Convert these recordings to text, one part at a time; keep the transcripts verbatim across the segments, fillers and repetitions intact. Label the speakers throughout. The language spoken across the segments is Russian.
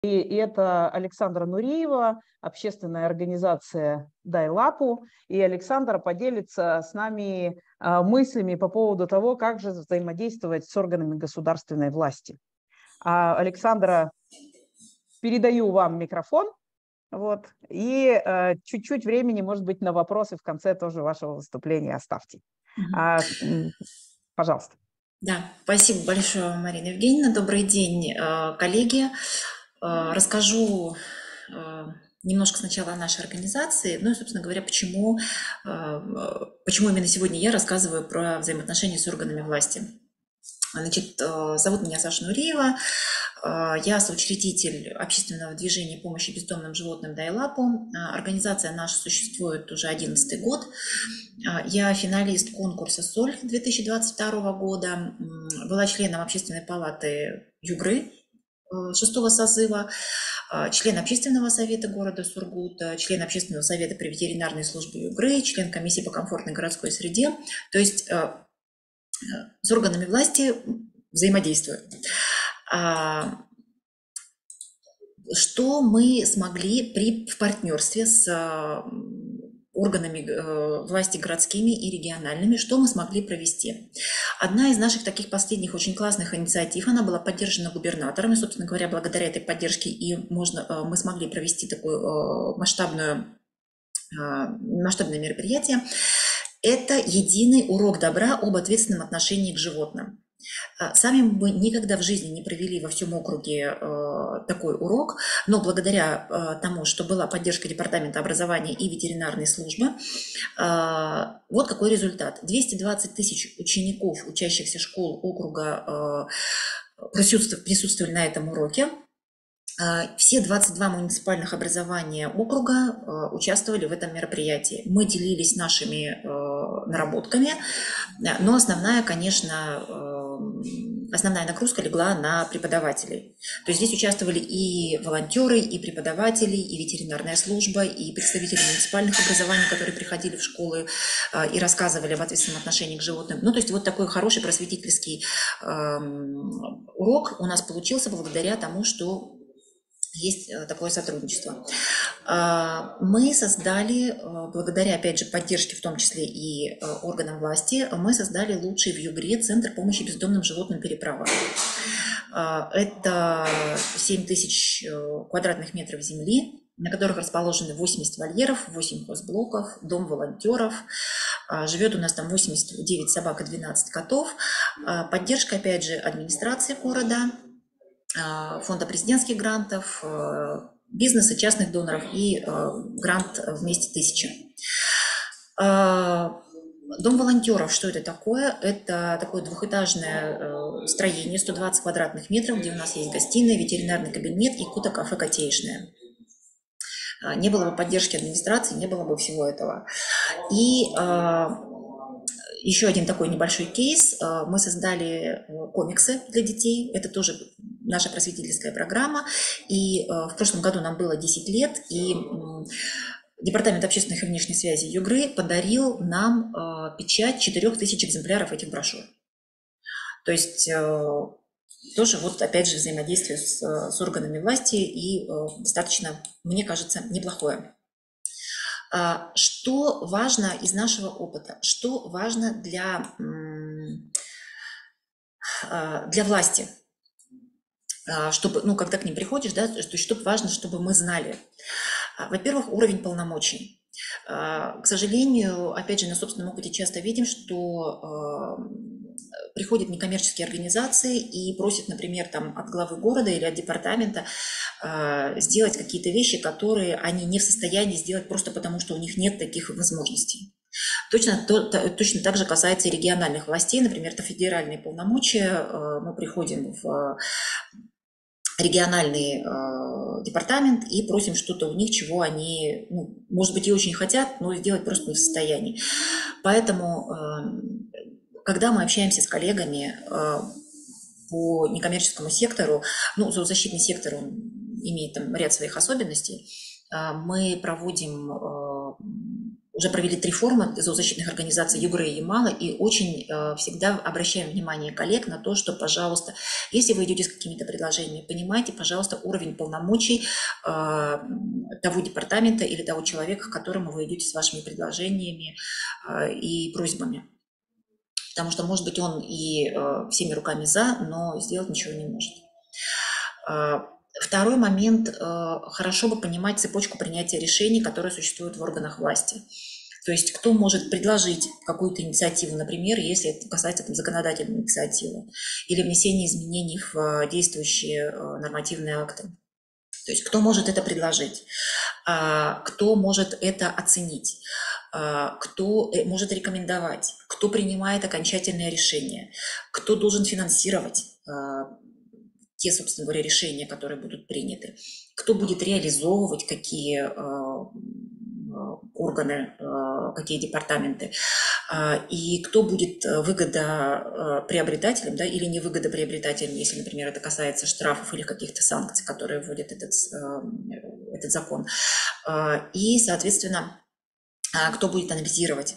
Speaker 1: И это Александра Нуриева, общественная организация «Дай лапу». И Александра поделится с нами а, мыслями по поводу того, как же взаимодействовать с органами государственной власти. А, Александра, передаю вам микрофон. Вот, и э, чуть-чуть времени, может быть, на вопросы в конце тоже вашего выступления оставьте. А, пожалуйста.
Speaker 2: Да, спасибо большое, Марина Евгеньевна. Добрый день, э, коллеги. Э, Расскажу э, немножко сначала о нашей организации, ну и, собственно говоря, почему, э, почему именно сегодня я рассказываю про взаимоотношения с органами власти. Значит, э, зовут меня Саша Нуриева, э, я соучредитель общественного движения помощи бездомным животным «Дай лапу». Э, Организация наша существует уже одиннадцатый год. Э, Я финалист конкурса «Соль» две тысячи двадцать второго года, м, была членом Общественной палаты Югры э, шестого созыва, э, член общественного совета города Сургута, член общественного совета при ветеринарной службе Югры, член комиссии по комфортной городской среде. То есть э, с органами власти взаимодействую. А, Что мы смогли при, в партнерстве с а, органами э, власти городскими и региональными, что мы смогли провести? Одна из наших таких последних очень классных инициатив, она была поддержана губернатором, и, собственно говоря, благодаря этой поддержке и можно, э, мы смогли провести такое э, масштабную, э, масштабное мероприятие. Это единый урок добра об ответственном отношении к животным. Сами мы никогда в жизни не провели во всем округе э, такой урок, но благодаря э, тому, что была поддержка Департамента образования и ветеринарной службы, э, вот какой результат. двести двадцать тысяч учеников, учащихся школ округа, э, присутствовали, присутствовали на этом уроке. Все двадцать два муниципальных образования округа э, участвовали в этом мероприятии. Мы делились нашими э, наработками, но основная, конечно, э, основная нагрузка легла на преподавателей. То есть здесь участвовали и волонтеры, и преподаватели, и ветеринарная служба, и представители муниципальных образований, которые приходили в школы э, и рассказывали об ответственном отношении к животным. Ну, то есть вот такой хороший просветительский э, урок у нас получился благодаря тому, что есть такое сотрудничество. Мы создали, благодаря, опять же, поддержке, в том числе и органам власти, мы создали лучший в Югре центр помощи бездомным животным «Переправа». Это семь тысяч квадратных метров земли, на которых расположены восемьдесят вольеров, восемь хозблоков, дом волонтеров. Живет у нас там восемьдесят девять собак и двенадцать котов. Поддержка, опять же, администрации города, фонда президентских грантов, бизнеса, частных доноров и грант «Вместе тысяча». Дом волонтеров, что это такое? Это такое двухэтажное строение, сто двадцать квадратных метров, где у нас есть гостиная, ветеринарный кабинет и кута-кафе «Котеечная». Не было бы поддержки администрации, не было бы всего этого. И еще один такой небольшой кейс. Мы создали комиксы для детей. Это тоже наша просветительская программа. И в прошлом году нам было десять лет, и Департамент общественных и внешней связи Югры подарил нам печать четырех тысяч экземпляров этих брошюр. То есть тоже вот опять же взаимодействие с, с органами власти и достаточно, мне кажется, неплохое. Что важно из нашего опыта? Что важно для, для власти? Чтобы, ну, когда к ним приходишь, да, что, что важно, чтобы мы знали. Во-первых, уровень полномочий. К сожалению, опять же, на собственном опыте часто видим, что приходят некоммерческие организации и просят, например, там, от главы города или от департамента сделать какие-то вещи, которые они не в состоянии сделать просто потому, что у них нет таких возможностей. Точно, то, точно так же касается и региональных властей, например, это федеральные полномочия. Мы приходим в региональный э, департамент и просим что-то у них, чего они, ну, может быть, и очень хотят, но сделать просто не в состоянии. Поэтому, э, когда мы общаемся с коллегами э, по некоммерческому сектору, ну, зоозащитный сектор, он имеет там ряд своих особенностей, э, мы проводим э, уже провели три форума зоозащитных организаций ЮГРы и Ямала, и очень всегда обращаем внимание коллег на то, что, пожалуйста, если вы идете с какими-то предложениями, понимайте, пожалуйста, уровень полномочий того департамента или того человека, к которому вы идете с вашими предложениями и просьбами. Потому что, может быть, он и всеми руками за, но сделать ничего не может. Второй момент. Хорошо бы понимать цепочку принятия решений, которые существуют в органах власти. То есть кто может предложить какую-то инициативу, например, если это касается там, законодательной инициативы, или внесения изменений в действующие нормативные акты. То есть кто может это предложить, кто может это оценить, кто может рекомендовать, кто принимает окончательное решение, кто должен финансировать те, собственно говоря, решения, которые будут приняты, кто будет реализовывать какие органы, какие департаменты, и кто будет выгодоприобретателем, да, или не выгодоприобретателем, если, например, это касается штрафов или каких-то санкций, которые вводит этот, этот закон. И, соответственно, кто будет анализировать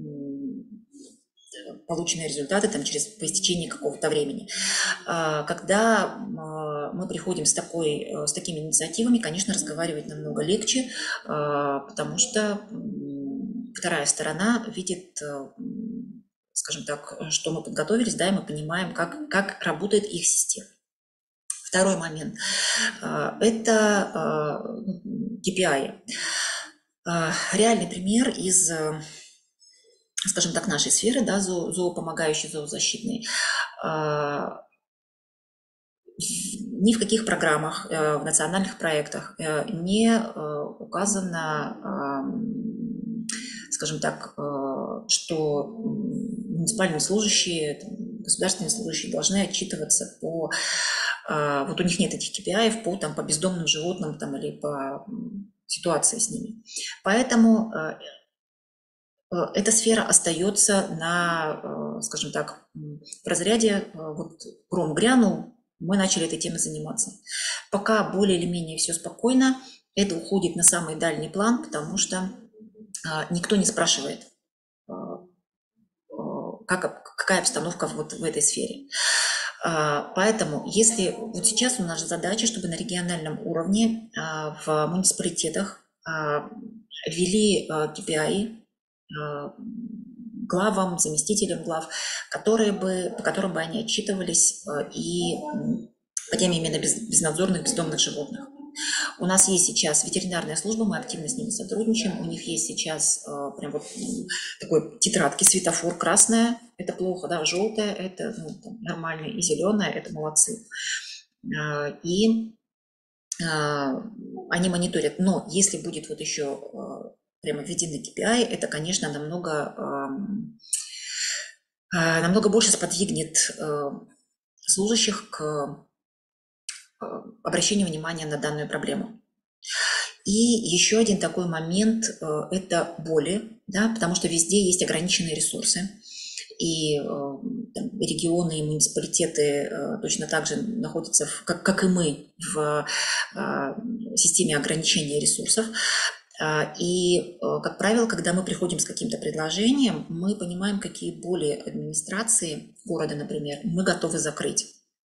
Speaker 2: полученные результаты там, через, по истечении какого-то времени. Когда мы приходим с, такой, с такими инициативами, конечно, разговаривать намного легче, потому что вторая сторона видит, скажем так, что мы подготовились, да, и мы понимаем, как, как работает их система. Второй момент – это кей пи ай. Реальный пример из, скажем так, нашей сферы, да, зо, зоопомогающей, зоозащитной. Ни в каких программах, в национальных проектах не указано, скажем так, что муниципальные служащие, государственные служащие должны отчитываться по… Вот у них нет этих кей пи ай по, там, по бездомным животным там, или по ситуации с ними. Поэтому эта сфера остается на, скажем так, в разряде вот гром грянул, мы начали этой темой заниматься. Пока более или менее все спокойно, это уходит на самый дальний план, потому что никто не спрашивает, как, какая обстановка вот в этой сфере. Поэтому, если вот сейчас у нас задача, чтобы на региональном уровне в муниципалитетах ввели кей пи ай главам, заместителям глав, которые бы, по которым бы они отчитывались и по теме именно без, безнадзорных бездомных животных. У нас есть сейчас ветеринарная служба, мы активно с ними сотрудничаем. У них есть сейчас прям вот такой тетрадки, светофор, красная – это плохо, да, желтая – это ну, там, нормально, и зеленая – это молодцы. И они мониторят. Но если будет вот еще прямо введены кей пи ай, это, конечно, намного, намного больше сподвигнет служащих к обращению внимания на данную проблему. И еще один такой момент – это боли, да, потому что везде есть ограниченные ресурсы. И там, регионы и муниципалитеты точно так же находятся, в, как, как и мы, в системе ограничения ресурсов. И, как правило, когда мы приходим с каким-то предложением, мы понимаем, какие боли администрации города, например, мы готовы закрыть.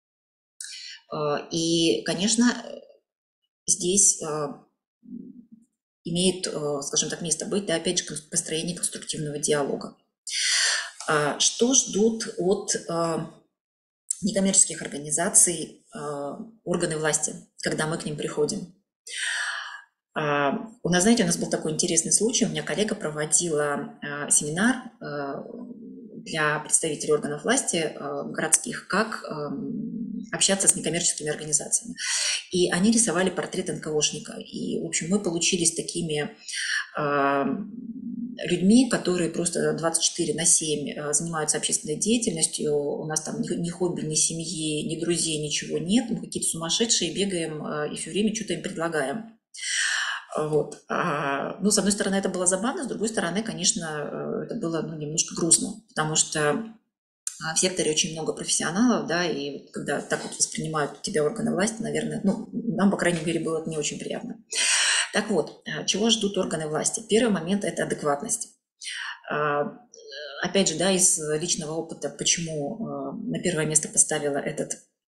Speaker 2: И, конечно, здесь имеет, скажем так, место быть, да, опять же, построение конструктивного диалога. Что ждут от некоммерческих организаций органы власти, когда мы к ним приходим? У нас, знаете, у нас был такой интересный случай. У меня коллега проводила семинар для представителей органов власти городских, как общаться с некоммерческими организациями. И они рисовали портрет эн ка о-шника. И, в общем, мы получились такими людьми, которые просто двадцать четыре на семь занимаются общественной деятельностью. У нас там ни хобби, ни семьи, ни друзей, ничего нет. Мы какие-то сумасшедшие, бегаем и все время что-то им предлагаем. Вот. Ну, с одной стороны, это было забавно, с другой стороны, конечно, это было ну, немножко грустно, потому что в секторе очень много профессионалов, да, и когда так вот воспринимают тебя органы власти, наверное, ну, нам, по крайней мере, было это не очень приятно. Так вот, чего ждут органы власти? Первый момент – это адекватность. Опять же, да, из личного опыта, почему на первое место поставила этот,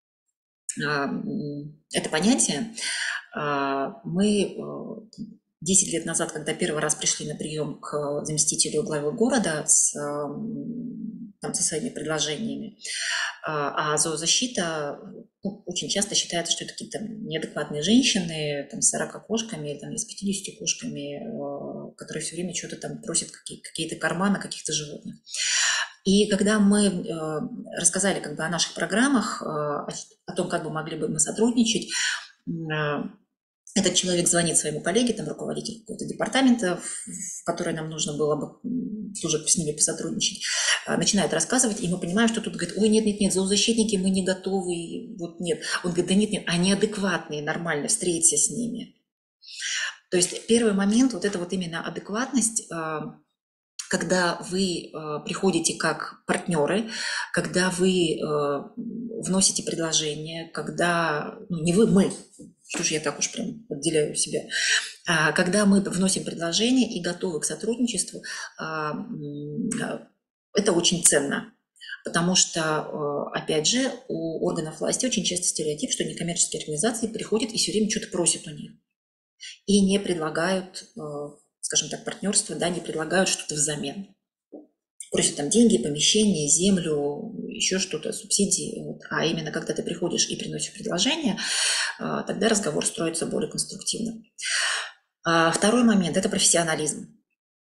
Speaker 2: это понятие. Мы десять лет назад, когда первый раз пришли на прием к заместителю главы города с, там, со своими предложениями, а зоозащита, ну, очень часто считается, что это какие-то неадекватные женщины там, с сорока кошками, там, с пятьюдесятью кошками, которые все время что-то там просят, какие-то карманы каких-то животных. И когда мы э, рассказали как бы о наших программах, э, о том, как бы могли бы мы сотрудничать, э, этот человек звонит своему коллеге, там руководитель какого-то департамента, в который нам нужно было бы тоже с ними посотрудничать, э, начинает рассказывать, и мы понимаем, что тут говорит: ой, нет-нет-нет, зоозащитники, мы не готовы, вот нет. Он говорит: да нет-нет, они адекватные, нормально, встреться с ними. То есть первый момент, вот это вот именно адекватность, э, когда вы э, приходите как партнеры, когда вы э, вносите предложения, когда, ну, не вы, мы, что ж я так уж прям отделяю себя, а, когда мы вносим предложения и готовы к сотрудничеству, а, это очень ценно. Потому что, опять же, у органов власти очень часто стереотип, что некоммерческие организации приходят и все время что-то просят у них. И не предлагают, скажем так, партнерство, да, не предлагают что-то взамен. Просят там деньги, помещение, землю, еще что-то, субсидии. Вот. А именно, когда ты приходишь и приносишь предложение, тогда разговор строится более конструктивно. Второй момент – это профессионализм.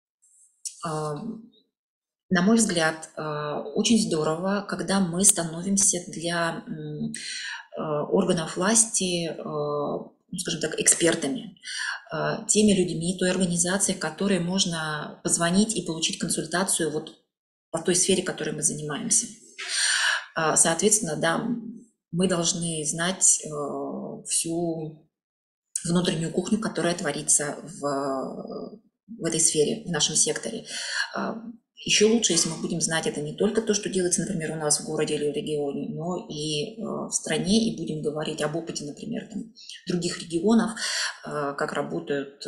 Speaker 2: На мой взгляд, очень здорово, когда мы становимся для органов власти, скажем так, экспертами, теми людьми, той организацией, которой можно позвонить и получить консультацию вот по той сфере, которой мы занимаемся. Соответственно, да, мы должны знать всю внутреннюю кухню, которая творится в, в этой сфере, в нашем секторе. Еще лучше, если мы будем знать это не только то, что делается, например, у нас в городе или в регионе, но и в стране, и будем говорить об опыте, например, там, других регионов, как работают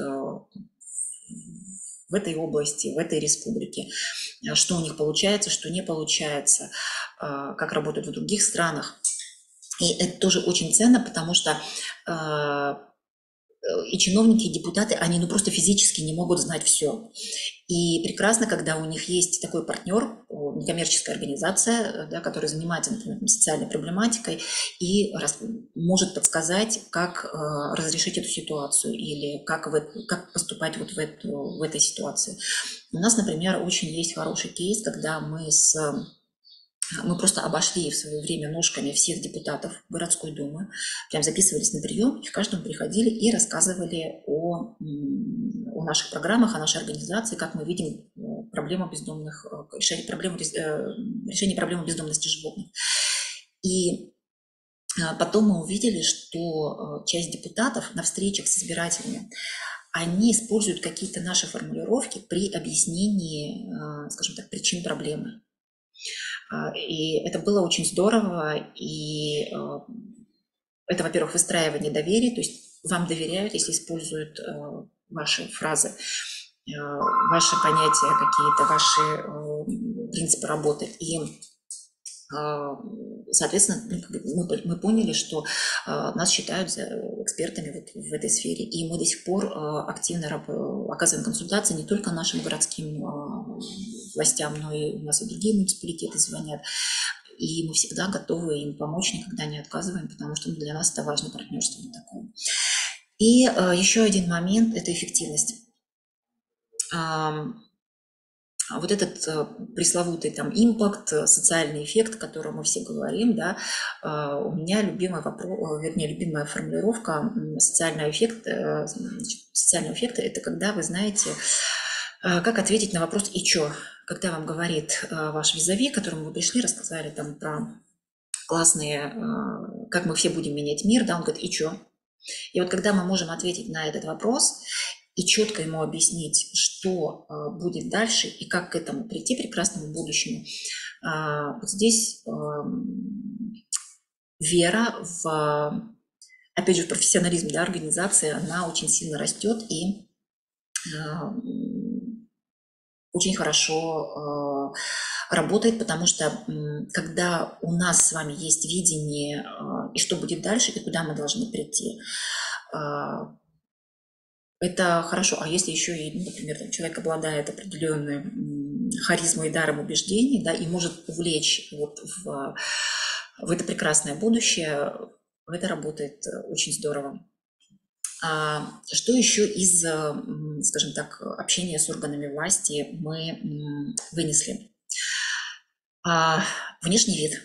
Speaker 2: в этой области, в этой республике, что у них получается, что не получается, как работают в других странах. И это тоже очень ценно, потому что и чиновники, и депутаты, они ну просто физически не могут знать все. И прекрасно, когда у них есть такой партнер, некоммерческая организация, да, которая занимается, например, социальной проблематикой и раз, может подсказать, как э, разрешить эту ситуацию или как, в, как поступать вот в, эту, в этой ситуации. У нас, например, очень есть хороший кейс, когда мы с... Мы просто обошли в свое время ножками всех депутатов городской думы, прям записывались на прием, и к каждому приходили и рассказывали о, о наших программах, о нашей организации, как мы видим проблему бездомных, решение проблемы, решение проблемы бездомности животных. И потом мы увидели, что часть депутатов на встречах с избирателями, они используют какие-то наши формулировки при объяснении, скажем так, причин проблемы. И это было очень здорово, и это, во-первых, выстраивание доверия, то есть вам доверяют, если используют ваши фразы, ваши понятия какие-то, ваши принципы работы. И, соответственно, мы, мы поняли, что нас считают экспертами вот в этой сфере, и мы до сих пор активно оказываем консультации не только нашим городским властям, но и у нас и другие муниципалитеты звонят, и мы всегда готовы им помочь, никогда не отказываем, потому что для нас это важное партнерство такое. И еще один момент – это эффективность. Вот этот пресловутый там импакт, социальный эффект, о котором мы все говорим, да, у меня любимый вопрос, вернее, любимая формулировка социального эффекта, социального эффекта – это когда вы знаете, как ответить на вопрос «и чё?», когда вам говорит ваш визави, к которому вы пришли, рассказали там про классные, как мы все будем менять мир, да, он говорит «и чё?». И вот когда мы можем ответить на этот вопрос и четко ему объяснить, что будет дальше и как к этому прийти прекрасному будущему, вот здесь вера в опять же, профессионализм, да, организации, она очень сильно растет и очень хорошо работает, потому что когда у нас с вами есть видение, и что будет дальше, и куда мы должны прийти, это хорошо. А если еще и, например, человек обладает определенной харизмой и даром убеждений, да, и может увлечь вот в, в это прекрасное будущее, это работает очень здорово. А что еще из, скажем так, общения с органами власти мы вынесли? А, внешний вид.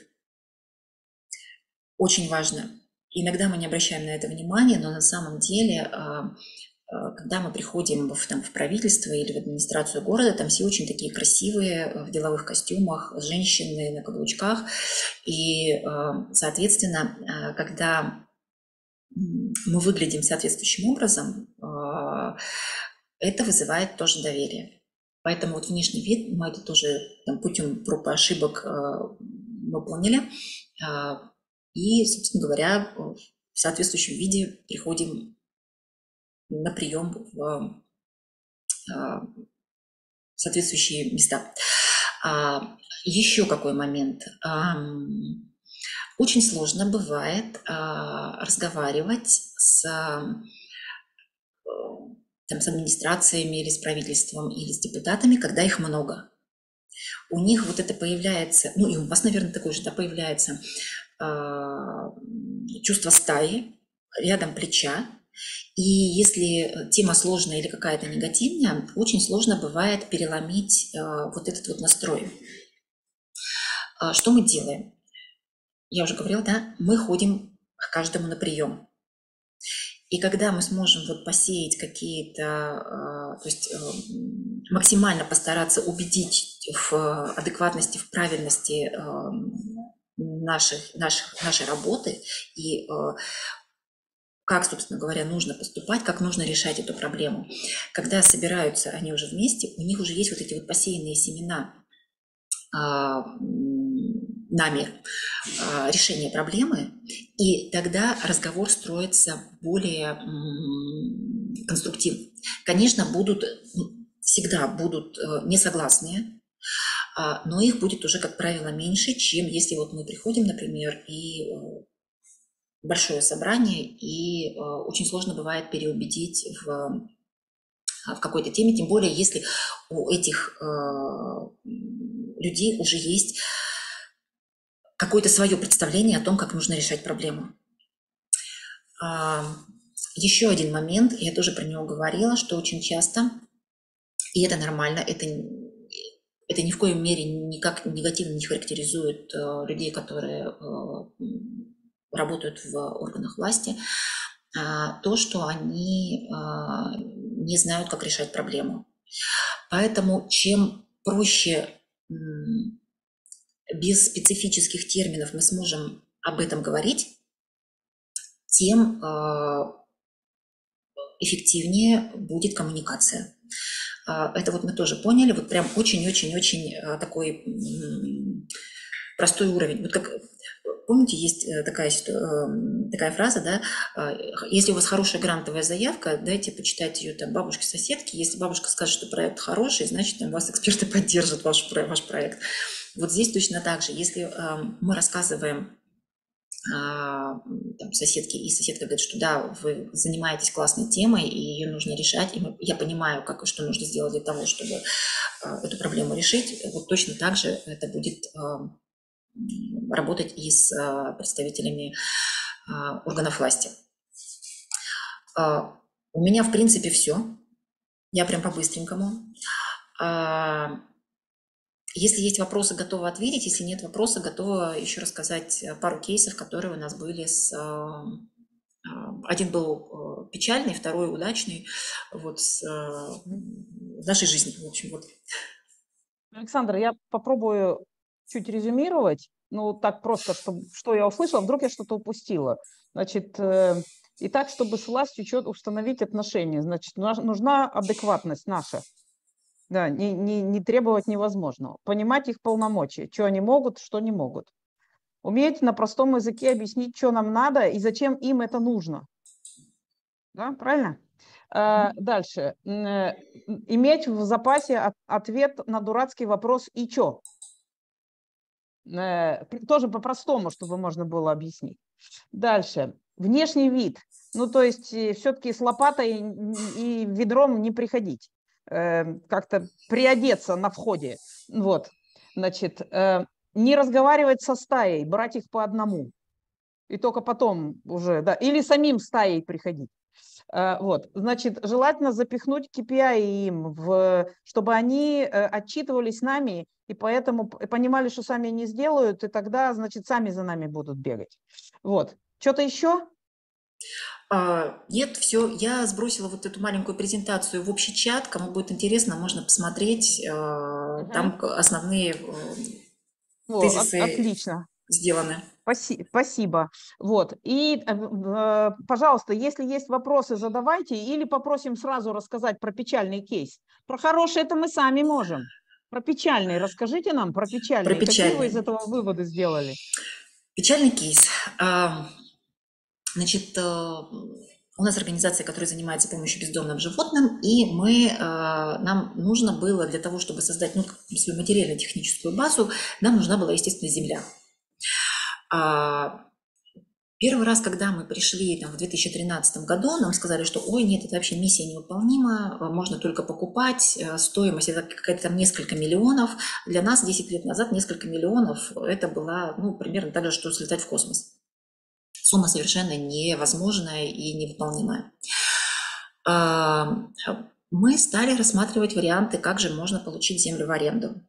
Speaker 2: Очень важно. Иногда мы не обращаем на это внимания, но на самом деле, когда мы приходим в, там, в правительство или в администрацию города, там все очень такие красивые, в деловых костюмах, женщины на каблучках. И, соответственно, когда мы выглядим соответствующим образом, это вызывает тоже доверие. Поэтому вот внешний вид, мы это тоже там, путем проб и ошибок мы поняли. И, собственно говоря, в соответствующем виде приходим на прием в соответствующие места. Еще какой момент. Очень сложно бывает разговаривать с, там, с администрациями или с правительством, или с депутатами, когда их много. У них вот это появляется, ну и у вас, наверное, такое же, да, появляется чувство стаи, рядом плеча. И если тема сложная или какая-то негативная, очень сложно бывает переломить вот этот вот настрой. Что мы делаем? Я уже говорила, да, мы ходим к каждому на прием. И когда мы сможем вот посеять какие-то, то есть максимально постараться убедить в адекватности, в правильности наших, наших, нашей работы и как, собственно говоря, нужно поступать, как нужно решать эту проблему. Когда собираются они уже вместе, у них уже есть вот эти вот посеянные семена нами решение проблемы, и тогда разговор строится более конструктивно. Конечно, будут, всегда будут несогласные, но их будет уже, как правило, меньше, чем если вот мы приходим, например, и большое собрание, и очень сложно бывает переубедить в, в какой-то теме, тем более если у этих людей уже есть какое-то свое представление о том, как нужно решать проблему. Еще один момент, я тоже про него говорила, что очень часто, и это нормально, это, это ни в коем мере никак негативно не характеризует людей, которые работают в органах власти, то, что они не знают, как решать проблему. Поэтому чем проще, без специфических терминов мы сможем об этом говорить, тем эффективнее будет коммуникация. Это вот мы тоже поняли, вот прям очень-очень-очень такой простой уровень. Вот как, помните, есть такая, такая фраза, да, если у вас хорошая грантовая заявка, дайте почитать ее там бабушке-соседке, если бабушка скажет, что проект хороший, значит, там вас эксперты поддержат, ваш, ваш проект. Вот здесь точно так же, если мы рассказываем там, соседки, и соседка говорит, что да, вы занимаетесь классной темой, и ее нужно решать, и мы, я понимаю, как, что нужно сделать для того, чтобы эту проблему решить, вот точно так же это будет работать и с представителями органов власти. У меня, в принципе, все. Я прям по-быстренькому. Если есть вопросы, готова ответить. Если нет вопроса, готова еще рассказать пару кейсов, которые у нас были. С... Один был печальный, второй удачный. Вот с нашей жизни, в общем, вот.
Speaker 1: Александра, я попробую чуть резюмировать. Ну, так просто, что, что я услышала, вдруг я что-то упустила. Значит, э, и так, чтобы с властью что-то установить отношения, значит, нужна адекватность наша. Да, не, не, не требовать невозможного. Понимать их полномочия, что они могут, что не могут. Уметь на простом языке объяснить, что нам надо и зачем им это нужно. Да, правильно? А, дальше. Э, Иметь в запасе от- ответ на дурацкий вопрос «и чё?». Э, Тоже по-простому, чтобы можно было объяснить. Дальше. Внешний вид. Ну, то есть все-таки с лопатой и ведром не приходить. Э, Как-то приодеться на входе. Вот. Значит, э, не разговаривать со стаей, брать их по одному. И только потом уже, да, или самим стаей приходить. Э, Вот, значит, желательно запихнуть кей пи ай им, в, чтобы они э, отчитывались нами и поэтому п- понимали, что сами не сделают, и тогда, значит, сами за нами будут бегать. Вот. Что-то еще?
Speaker 2: А, нет, все, я сбросила вот эту маленькую презентацию в общий чат. Кому будет интересно, можно посмотреть. а,
Speaker 1: Мгм.
Speaker 2: Там к- основные э,
Speaker 1: О, от-
Speaker 2: тезисы
Speaker 1: отлично.
Speaker 2: сделаны.
Speaker 1: Спаси- Спасибо. Вот. И, э, э, пожалуйста, если есть вопросы, задавайте или попросим сразу рассказать про печальный кейс. Про хороший это мы сами можем. Про печальный расскажите нам про
Speaker 2: Про
Speaker 1: печальный. Какие вы из
Speaker 2: печальный.
Speaker 1: этого выводы сделали?
Speaker 2: Печальный кейс. А, Значит, э, у нас организация, которая занимается помощью бездомным животным, и мы, э, нам нужно было для того, чтобы создать ну, свою материально-техническую базу, нам нужна была, естественно, земля. А Первый раз, когда мы пришли там, в две тысячи тринадцатом году, нам сказали, что ой, нет, это вообще миссия невыполнима, можно только покупать, э, стоимость это какая-то там несколько миллионов. Для нас десять лет назад несколько миллионов это было ну, примерно так же, что слетать в космос. Сумма совершенно невозможная и невыполнимая. А, Мы стали рассматривать варианты, как же можно получить землю в аренду.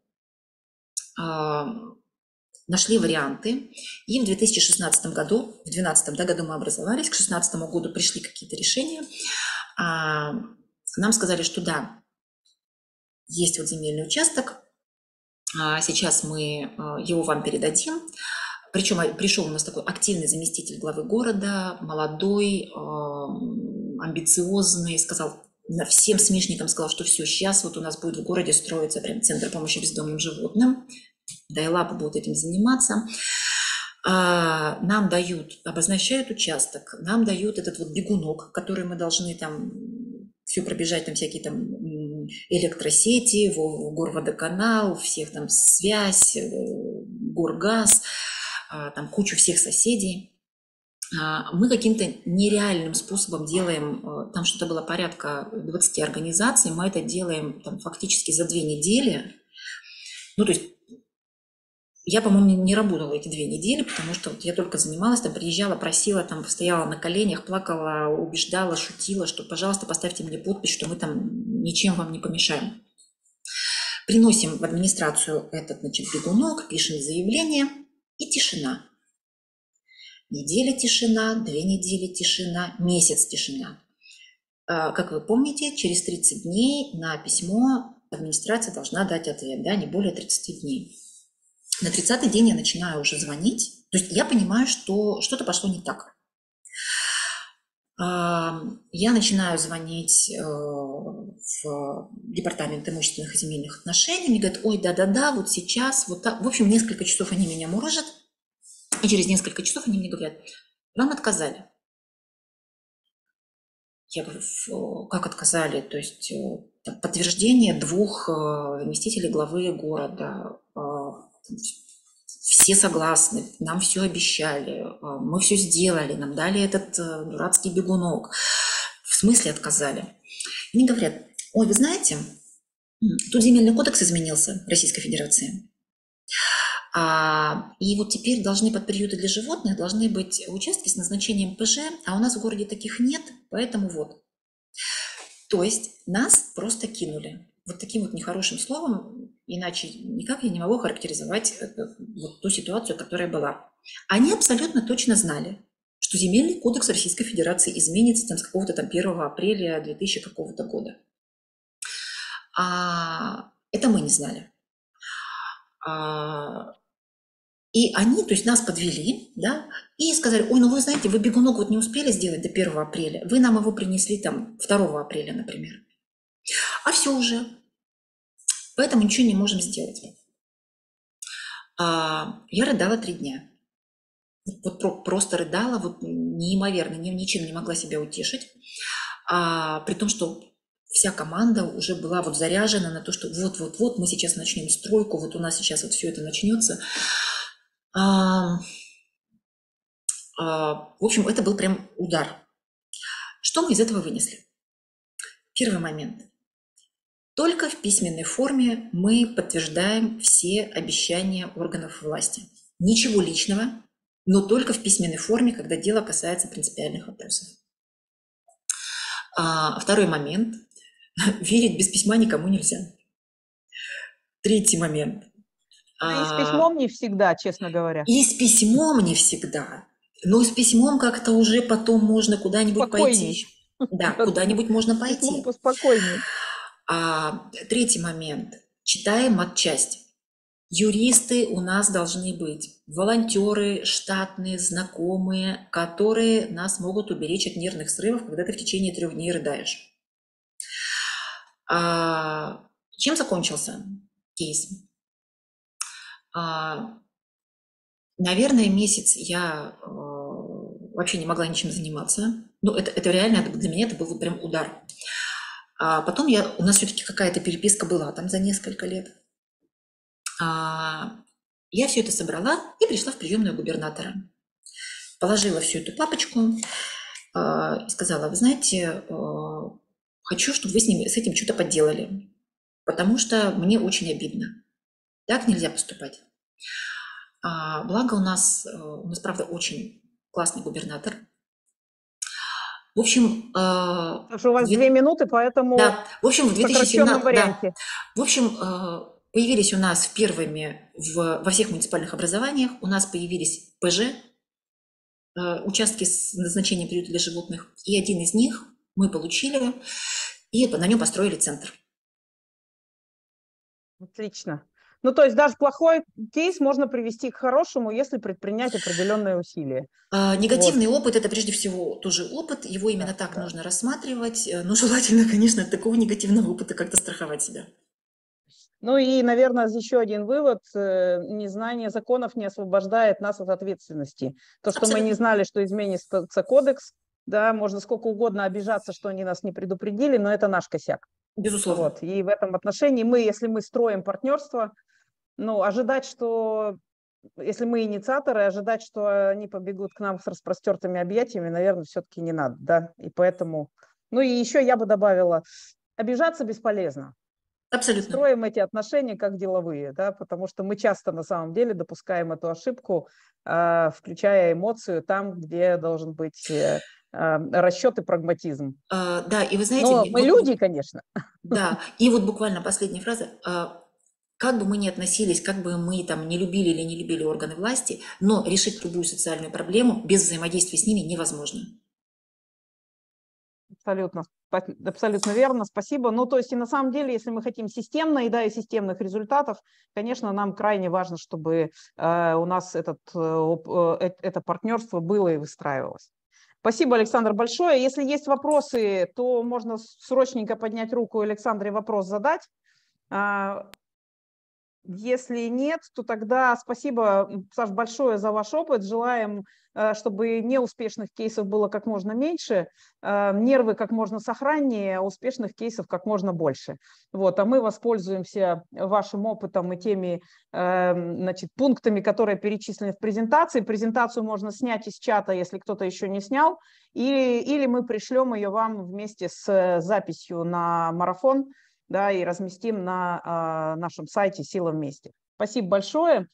Speaker 2: А, Нашли варианты, и в две тысячи шестнадцатом году, в две тысячи двенадцатом да, году мы образовались, к две тысячи шестнадцатому году пришли какие-то решения. А, Нам сказали, что да, есть вот земельный участок, а сейчас мы а, его вам передадим. Причем пришел у нас такой активный заместитель главы города, молодой, амбициозный, сказал всем смешникам, сказал, что все, сейчас вот у нас будет в городе строиться прям центр помощи бездомным животным, Дайлап будет этим заниматься. Нам дают, обозначают участок, нам дают этот вот бегунок, который мы должны там все пробежать, там всякие там электросети, горводоканал, всех там связь, горгаз, там кучу всех соседей. Мы каким-то нереальным способом делаем, там что-то было порядка двадцати организаций, мы это делаем там фактически за две недели. Ну, то есть я, по-моему, не работала эти две недели, потому что вот я только занималась, там приезжала, просила, там стояла на коленях, плакала, убеждала, шутила, что, пожалуйста, поставьте мне подпись, что мы там ничем вам не помешаем. Приносим в администрацию этот, значит, бегунок, пишем заявление, и тишина. Неделя тишина, две недели тишина, месяц тишина. Как вы помните, через тридцать дней на письмо администрация должна дать ответ, да, не более тридцати дней. На тридцатый день я начинаю уже звонить, то есть я понимаю, что что-то пошло не так. Я начинаю звонить в департамент имущественных и земельных отношений, мне говорят, ой, да-да-да, вот сейчас, вот так. В общем, несколько часов они меня мурыжат, и через несколько часов они мне говорят, вам отказали. Я говорю, как отказали? То есть подтверждение двух заместителей главы города. Все согласны, нам все обещали, мы все сделали, нам дали этот дурацкий бегунок. В смысле отказали? Они говорят, ой, вы знаете, тут земельный кодекс изменился Российской Федерации. А, и вот теперь должны под приюты для животных должны быть участки с назначением ПЖ, а у нас в городе таких нет, поэтому вот. То есть нас просто кинули. Вот таким вот нехорошим словом, иначе никак я не могу характеризовать вот ту ситуацию, которая была. Они абсолютно точно знали, что земельный кодекс Российской Федерации изменится там с какого-то там первого апреля две тысячи какого-то года. А это мы не знали. А, и они, то есть нас подвели, да, и сказали, ой, ну вы знаете, вы бегунок вот не успели сделать до первого апреля, вы нам его принесли там второго апреля, например. А все уже. Поэтому ничего не можем сделать. А, я рыдала три дня. вот про- просто рыдала, вот неимоверно, ни- ничем не могла себя утешить, а, при том, что вся команда уже была вот заряжена на то, что вот-вот-вот мы сейчас начнем стройку, вот у нас сейчас вот все это начнется. А, а, в общем, это был прям удар. Что мы из этого вынесли? Первый момент. Только в письменной форме мы подтверждаем все обещания органов власти. Ничего личного, но только в письменной форме, когда дело касается принципиальных вопросов. А второй момент. Верить без письма никому нельзя. Третий момент.
Speaker 1: И с
Speaker 2: А,
Speaker 1: письмом не всегда, честно говоря.
Speaker 2: И с письмом не всегда. Но с письмом как-то уже потом можно куда-нибудь
Speaker 1: Спокойней.
Speaker 2: пойти. Да, куда-нибудь можно
Speaker 1: С письмом
Speaker 2: пойти.
Speaker 1: поспокойней.
Speaker 2: А третий момент. Читаем матчасть. Юристы у нас должны быть, волонтеры, штатные, знакомые, которые нас могут уберечь от нервных срывов, когда ты в течение трех дней рыдаешь. А, чем закончился кейс? А, наверное, месяц я а, вообще не могла ничем заниматься. Ну, это, это реально, для меня это был вот прям удар. А потом я, у нас все-таки какая-то переписка была там за несколько лет. А, я все это собрала и пришла в приемную губернатора. Положила всю эту папочку а, и сказала: вы знаете, а, хочу, чтобы вы с, ними, с этим что-то поделали, потому что мне очень обидно. Так нельзя поступать. А, благо у нас, у нас, правда, очень классный губернатор. В общем, а,
Speaker 1: Потому что у вас
Speaker 2: две-
Speaker 1: две минуты, поэтому
Speaker 2: да, в общем, в
Speaker 1: в сокращенном
Speaker 2: 2017, да,
Speaker 1: варианте.
Speaker 2: в общем, а, появились у нас первыми в, во всех муниципальных образованиях, у нас появились ПЖ, а, участки с назначением приюта для животных, и один из них мы получили, и на нем построили центр.
Speaker 1: Отлично. Ну, то есть даже плохой кейс можно привести к хорошему, если предпринять определенные усилия.
Speaker 2: А, негативный
Speaker 1: Вот.
Speaker 2: опыт – это прежде всего тоже опыт, его именно
Speaker 1: Да,
Speaker 2: так
Speaker 1: да.
Speaker 2: нужно рассматривать, э, но желательно, конечно, от такого негативного опыта как-то страховать себя.
Speaker 1: Ну и, наверное, еще один вывод. э, Незнание законов не освобождает нас от ответственности. То, что мы не
Speaker 2: Абсолютно.
Speaker 1: знали, что изменится кодекс, да, можно сколько угодно обижаться, что они нас не предупредили, но это наш косяк.
Speaker 2: Безусловно.
Speaker 1: Вот. И в этом отношении мы, если мы строим партнерство, ну, ожидать, что, если мы инициаторы, ожидать, что они побегут к нам с распростертыми объятиями, наверное, все-таки не надо, да, и поэтому, ну и еще я бы добавила, обижаться бесполезно.
Speaker 2: Абсолютно.
Speaker 1: Строим эти отношения как деловые, да, потому что мы часто на самом деле допускаем эту ошибку, э, включая эмоцию там, где должен быть э, э, расчет и прагматизм.
Speaker 2: А, да, и вы знаете,
Speaker 1: Но
Speaker 2: мне
Speaker 1: мы
Speaker 2: вот,
Speaker 1: люди, конечно.
Speaker 2: да, и вот буквально последняя фраза. А, как бы мы ни относились, как бы мы там не любили или не любили органы власти, но решить любую социальную проблему без взаимодействия с ними невозможно.
Speaker 1: Абсолютно, абсолютно верно, спасибо. Ну, то есть, и на самом деле, если мы хотим системно и, да, и системных результатов, конечно, нам крайне важно, чтобы э, у нас этот, э, это партнерство было и выстраивалось. Спасибо, Александр, большое. Если есть вопросы, то можно срочненько поднять руку и Александре вопрос задать. Если нет, то тогда спасибо, Саш, большое за ваш опыт. Желаем, чтобы неуспешных кейсов было как можно меньше, нервы как можно сохраннее, а успешных кейсов как можно больше. Вот, а мы воспользуемся вашим опытом и теми, значит, пунктами, которые перечислены в презентации. Презентацию можно снять из чата, если кто-то еще не снял, или, или мы пришлем ее вам вместе с записью на марафон, да, и разместим на э, нашем сайте «Сила вместе». Спасибо большое.